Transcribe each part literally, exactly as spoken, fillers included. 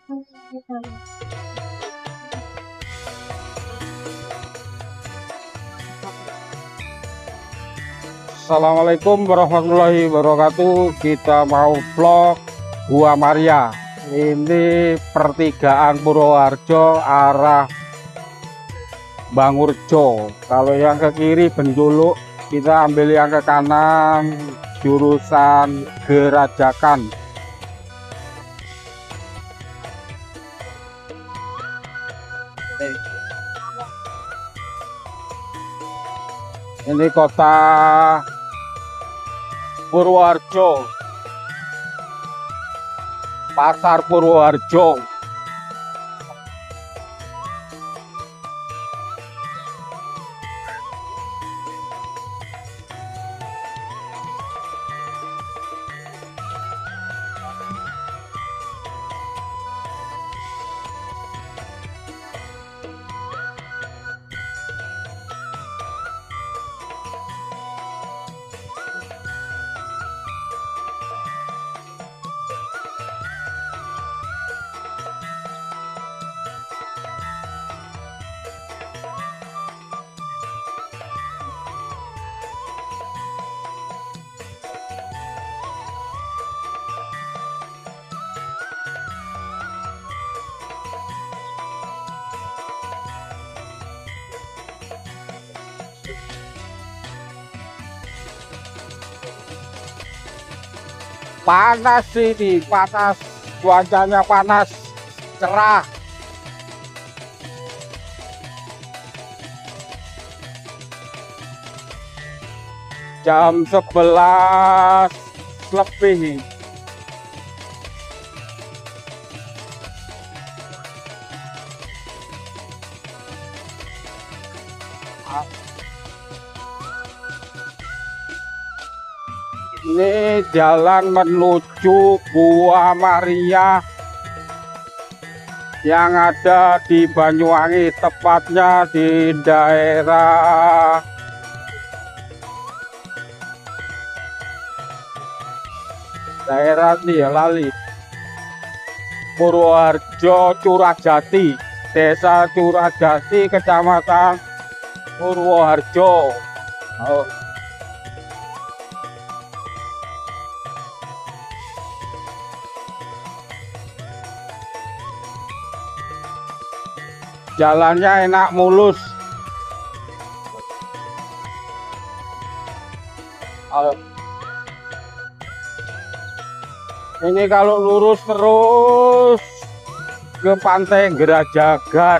Assalamualaikum warahmatullahi wabarakatuh. Kita mau vlog Gua Maria. Ini pertigaan Purwoharjo arah Bangurjo. Kalau yang ke kiri Benduluk, kita ambil yang ke kanan jurusan Gerajakan. Ini kota Purwoharjo, Pasar Purwoharjo. Panas ini, panas, cuacanya panas, cerah. Jam sebelas lebih. Ini jalan menuju Gua Maria yang ada di Banyuwangi, tepatnya di daerah daerah nih ya lali Purwoharjo Curahjati, Desa Curahjati, Kecamatan Purwoharjo. Oh. Jalannya enak, mulus. Ini kalau lurus terus ke Pantai Gerajagan.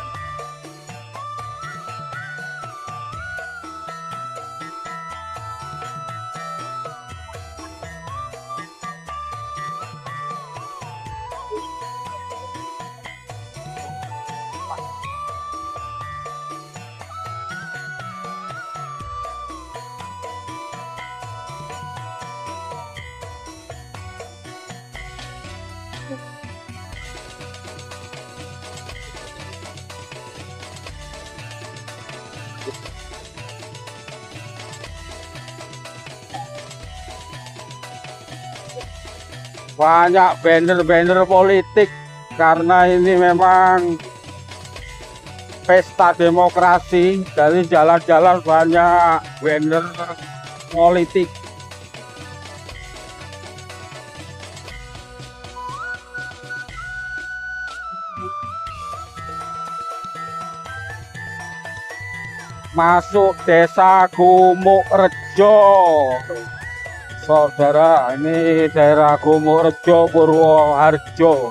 Banyak banner-banner politik karena ini memang pesta demokrasi. Dari jalan-jalan banyak banner politik. Masuk Desa Gumukrejo. Saudara, ini daerah Gumukrejo, Purwoharjo.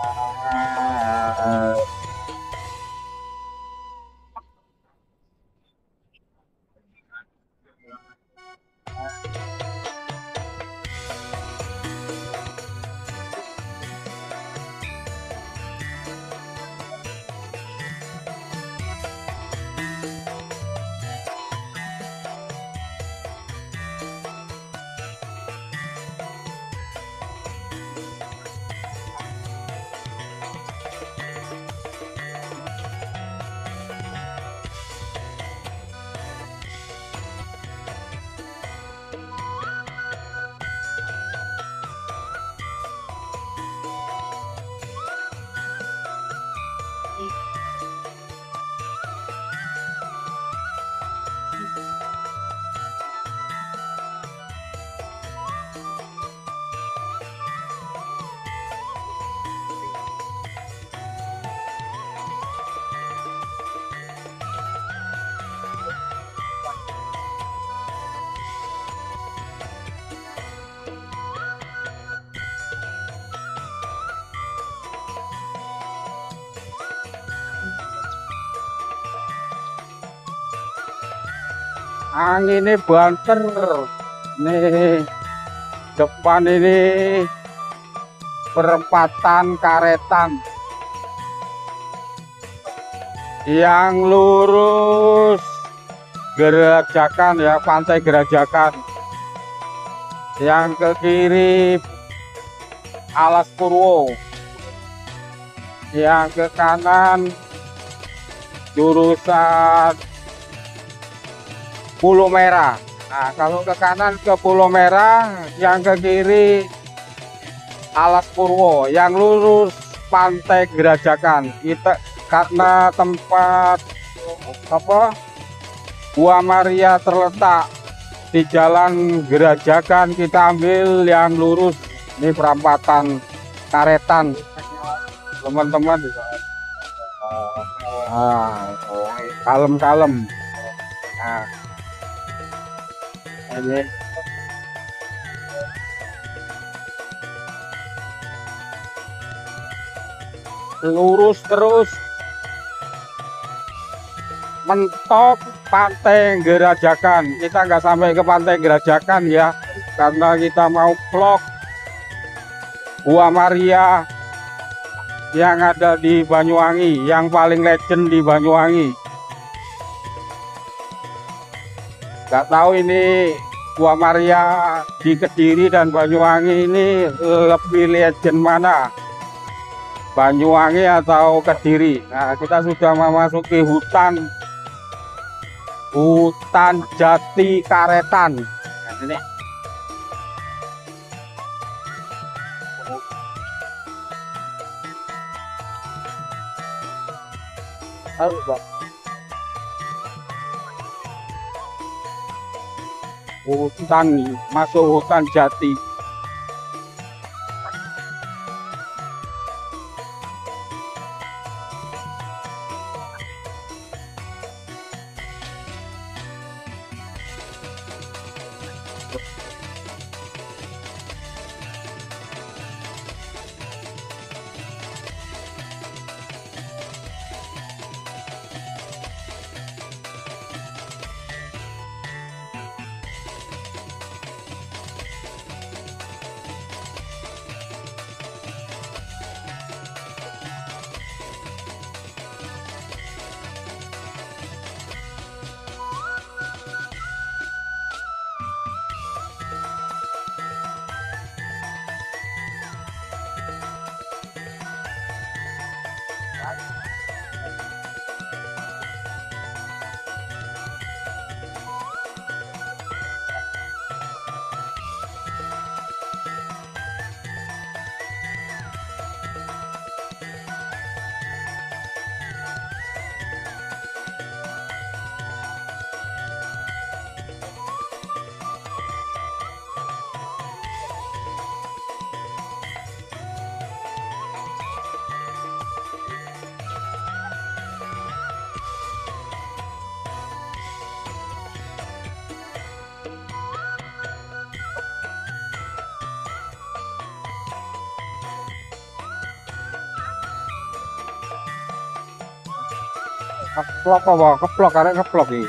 Ah, anginnya banter. Nih, depan ini perempatan Karetan. Yang lurus Gerajakan ya, Pantai Gerajakan. Yang ke kiri Alas Purwo. Yang ke kanan jurusan Pulau Merah. Nah, kalau ke kanan ke Pulau Merah, yang ke kiri Alas Purwo, yang lurus Pantai Gerajakan. Kita karena tempat apa Gua Maria terletak di Jalan Gerajakan, kita ambil yang lurus. Ini perempatan Karetan, teman-teman. Ah, kalem-kalem. Nah, ini lurus terus mentok Pantai Gerajakan. Kita nggak sampai ke Pantai Gerajakan ya, karena kita mau vlog Gua Maria yang ada di Banyuwangi, yang paling legend di Banyuwangi. Nggak tahu ini Gua Maria di Kediri dan Banyuwangi ini lebih legend mana, Banyuwangi atau Kediri. Nah, kita sudah memasuki hutan hutan jati Karetan. Nah, ini halo Bang. Hutan, masuk hutan jati. Keplok apa? Keplok karena keplok iki.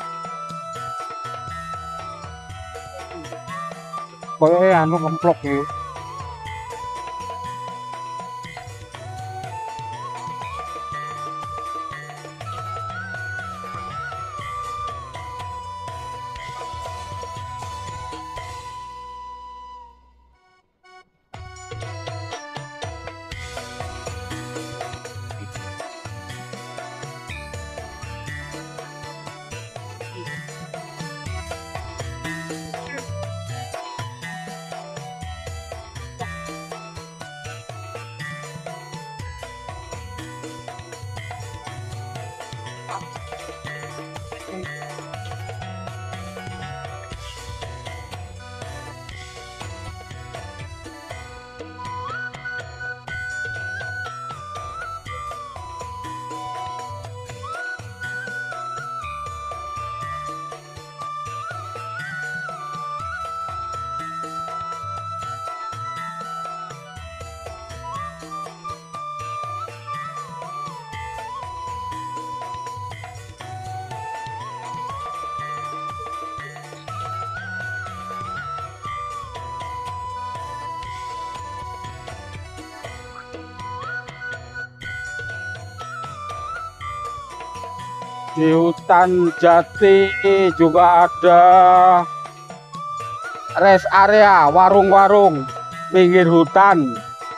Koyoke anu kemplok iki. Di hutan jati juga ada rest area, warung-warung pinggir hutan.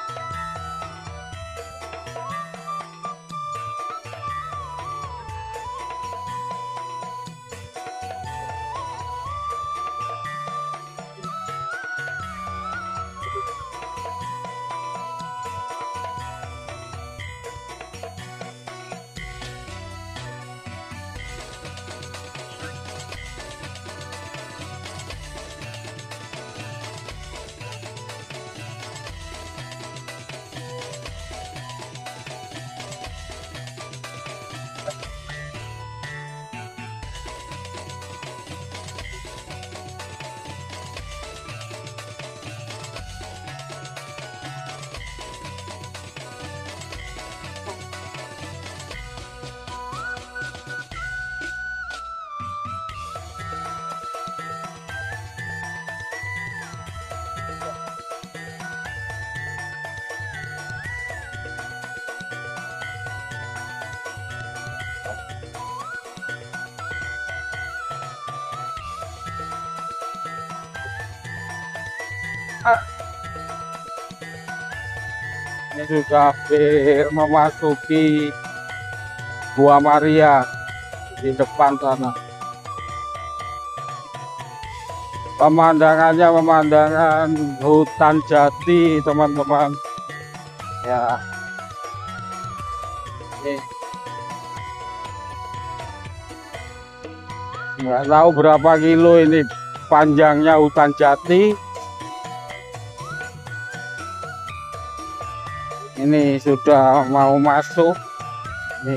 Ini sudah hampir memasuki Gua Maria di depan sana. Pemandangannya pemandangan hutan jati, teman-teman. Ya. Ini. Nggak tahu berapa kilo ini panjangnya hutan jati. Ini sudah mau masuk. Nih.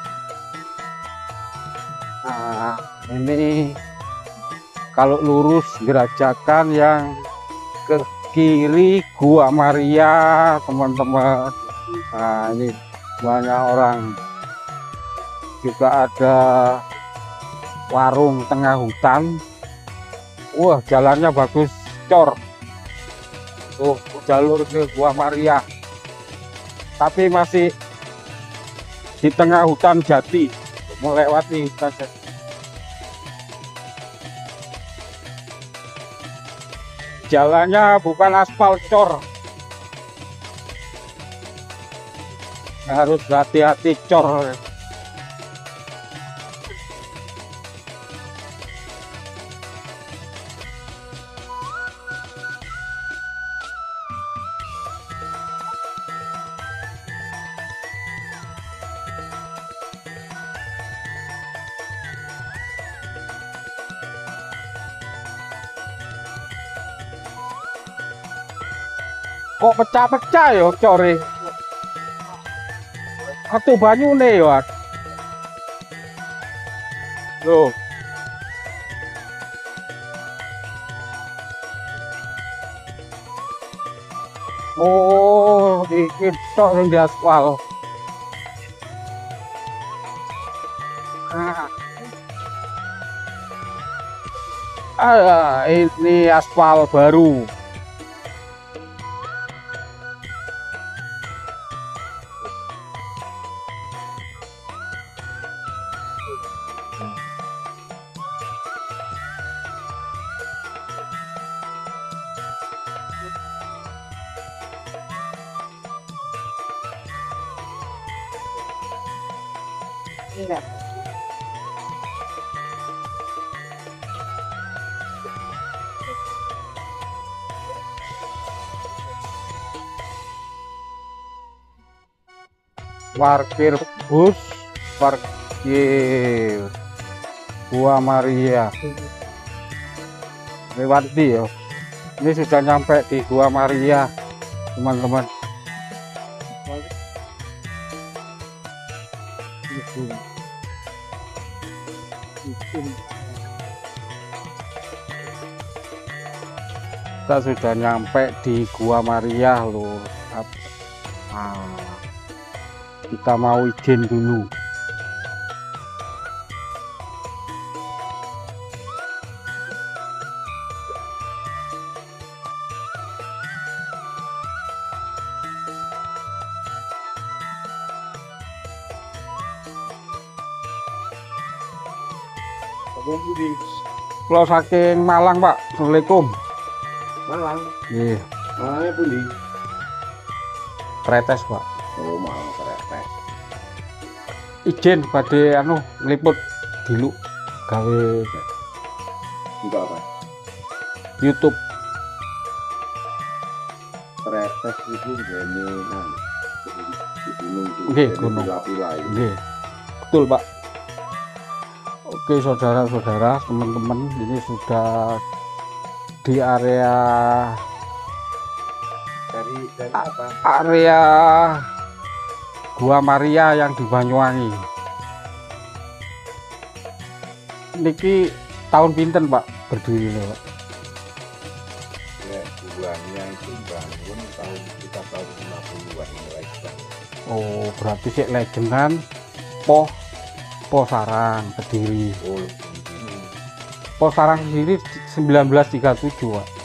Nah, ini kalau lurus gerajakan yang ke kiri Gua Maria, teman-teman. Nah, ini banyak orang. Juga ada warung tengah hutan. Wah, jalannya bagus, cor. Tuh, jalur ke Gua Maria. Tapi masih di tengah hutan jati, melewati hutan jati. Jalannya bukan aspal, cor. Harus hati-hati, cor. Kok pecah-pecah ya core. Atuh banyune ya. Loh. Oh, iki tok sing di aspal. Ah, ini aspal baru. Iya. Parkir bus, parkir Gua Maria. Lewat di ya. Ini sudah nyampe di Gua Maria, teman-teman. Kita sudah nyampe di Gua Maria loh. Nah, kita mau izin dulu. Kalau saking Malang, Pak. Assalamualaikum. Malang. Iya. Malangnya pundi? Tretes, Pak. Oh, Malang Tretes. Izin pada anu ngeliput dulu gawe Juga apa? YouTube. Tretes itu gini kan. Di gunung itu. Nggih, gunung. Pilai-pilai. Nggih. Betul, Pak. Oke, saudara-saudara, teman-teman, ini sudah di area Dari dari apa? area Gua Maria yang di Banyuwangi. Niki tahun pinten, Pak, berdiri ini, Pak? Ya, bulannya itu bangun tahun kita tahun lima puluhan mulai bangun. Oh, berarti sih legendan Po Po Sarang Kediri. Oh, ini Po Sarang sendiri sembilan belas tiga puluh tujuh, Pak.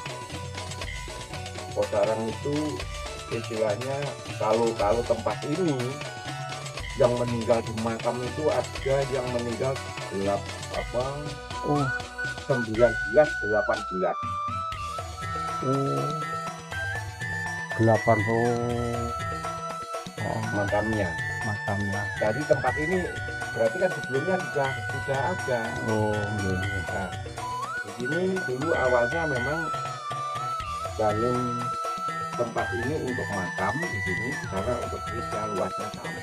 Posaran itu istilahnya kalau kalau tempat ini yang meninggal di makam itu ada yang meninggal gelap apa Oh, sembilan belas delapan belas oh. delapan puluh oh, makamnya. makamnya. Jadi tempat ini berarti kan sebelumnya sudah sudah ada. Oh, iya. Nah, di sini dulu awalnya memang bangun tempat ini untuk makam di sini karena untuk gereja luasnya sama.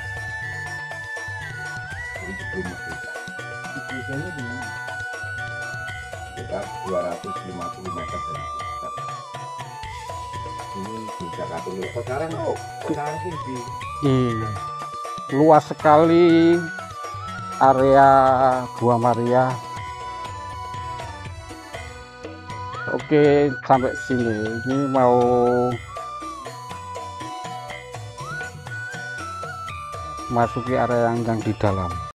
Jadi sebelum merdeka. Geresanya di mana? Sekitar dua ratus lima puluh meter dari kita. Ini gereja Katolik. Sekarang oh, sekarang sih di Iya. Luas sekali area Gua Maria. Oke, sampai sini. Ini mau masuki area yang, yang di dalam.